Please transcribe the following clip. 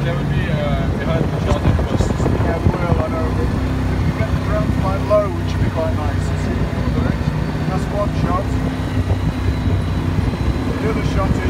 they will be behind the shot at first. Yeah, they will, I know. But if you get the drone quite low, which would be quite nice. See all the direction. That's one shot. The other shot